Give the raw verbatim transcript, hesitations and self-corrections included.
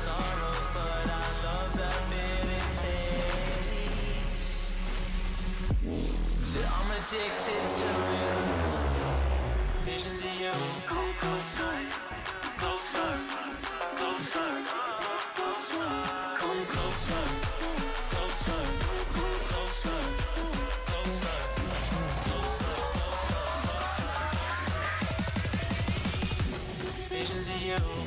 sorrows, but I love that bitter taste. So I'm addicted to you. Visions of you. Come closer, closer, closer, closer. Come closer, closer, closer, closer, closer, closer, closer. Visions of you.